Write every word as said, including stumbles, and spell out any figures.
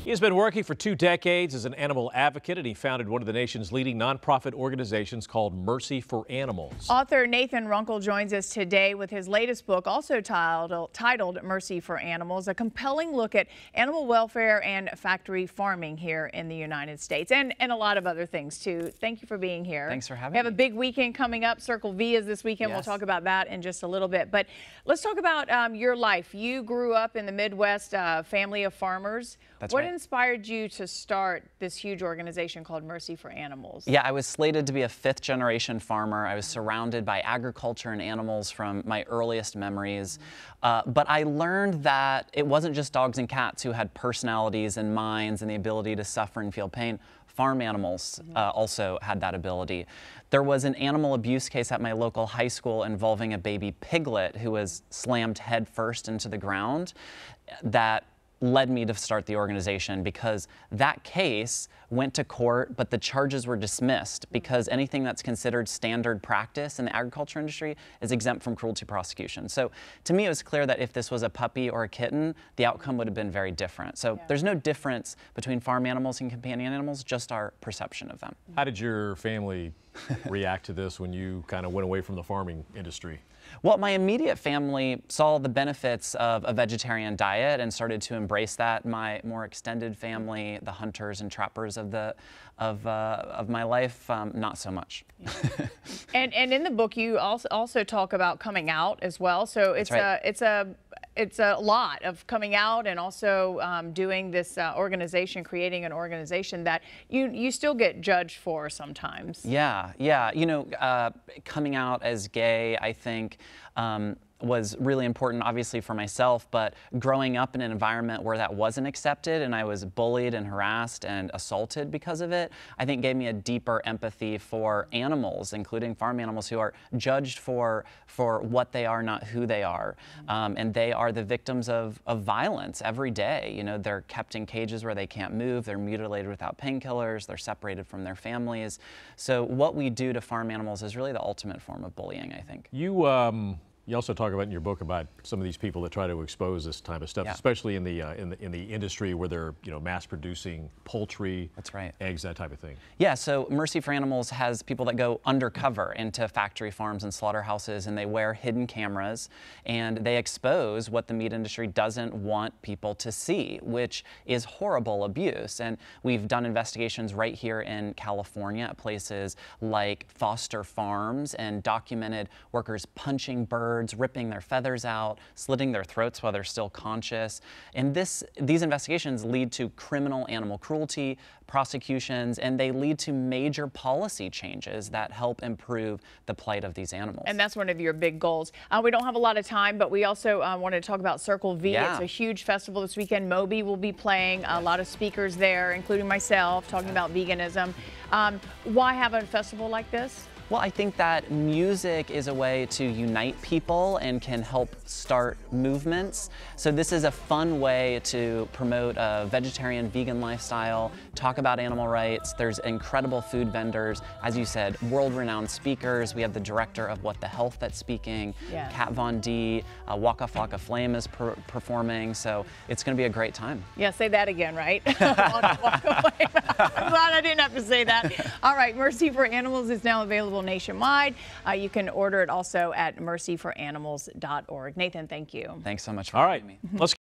He has been working for two decades as an animal advocate, and he founded one of the nation's leading nonprofit organizations called Mercy for Animals. Author Nathan Runkle joins us today with his latest book, also titled, titled Mercy for Animals, a compelling look at animal welfare and factory farming here in the United States, and, and a lot of other things, too. Thank you for being here. Thanks for having me. We have me. a big weekend coming up. Circle V is this weekend. Yes. We'll talk about that in just a little bit. But let's talk about um, your life. You grew up in the Midwest, uh, family of farmers. That's what right. inspired you to start this huge organization called Mercy for Animals? Yeah, I was slated to be a fifth generation farmer. I was surrounded by agriculture and animals from my earliest memories. Mm-hmm. uh, but I learned that it wasn't just dogs and cats who had personalities and minds and the ability to suffer and feel pain. Farm animals mm-hmm. uh, also had that ability. There was an animal abuse case at my local high school involving a baby piglet who was slammed head first into the ground that led me to start the organization, because that case went to court, but the charges were dismissed because anything that's considered standard practice in the agriculture industry is exempt from cruelty prosecution. So to me, it was clear that if this was a puppy or a kitten, the outcome would have been very different. So yeah. There's no difference between farm animals and companion animals, just our perception of them. How did your family react to this when you kind of went away from the farming industry? Well, my immediate family saw the benefits of a vegetarian diet and started to embrace that. My more extended family, the hunters and trappers of the of uh, of my life, um, not so much. Yeah. and and in the book, you also also talk about coming out as well. So it's right. a it's a it's a lot of coming out and also um, doing this uh, organization, creating an organization that you you still get judged for sometimes. Yeah, yeah. You know, uh, coming out as gay, I think. Um, was really important, obviously, for myself, but growing up in an environment where that wasn't accepted and I was bullied and harassed and assaulted because of it, I think gave me a deeper empathy for animals, including farm animals, who are judged for for what they are, not who they are. Um, and they are the victims of, of violence every day. You know, they're kept in cages where they can't move, they're mutilated without painkillers, they're separated from their families. So what we do to farm animals is really the ultimate form of bullying, I think. You um You also talk about in your book about some of these people that try to expose this type of stuff, yeah. especially in the uh, in the in the industry where they're you know mass producing poultry, that's right, eggs, that type of thing. Yeah. So Mercy for Animals has people that go undercover into factory farms and slaughterhouses, and they wear hidden cameras and they expose what the meat industry doesn't want people to see, which is horrible abuse. And we've done investigations right here in California at places like Foster Farms and documented workers punching birds, ripping their feathers out, slitting their throats while they're still conscious. And this, these investigations lead to criminal animal cruelty prosecutions, and they lead to major policy changes that help improve the plight of these animals. And that's one of your big goals. Uh, we don't have a lot of time, but we also uh, want to talk about Circle V. Yeah. It's a huge festival this weekend. Moby will be playing, a lot of speakers there, including myself, talking about veganism. Um, why have a festival like this? Well, I think that music is a way to unite people and can help start movements. So this is a fun way to promote a vegetarian, vegan lifestyle, talk about animal rights. There's incredible food vendors. As you said, world-renowned speakers. We have the director of What the Health that's speaking, yeah. Kat Von D, uh, Waka Flocka Flame is per performing. So it's going to be a great time. Yeah, say that again, right? Waka Flocka Flame. I'm glad I didn't have to say that. All right, Mercy for Animals is now available nationwide. Uh, you can order it also at mercy for animals dot org. Nathan, thank you. Thanks so much for All having right. me. Let's